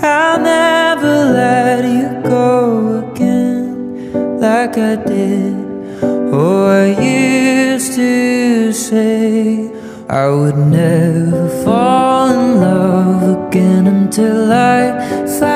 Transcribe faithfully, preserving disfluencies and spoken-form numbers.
I'll never let you go again like I did. Oh, I used to say I would never fall in love again until I found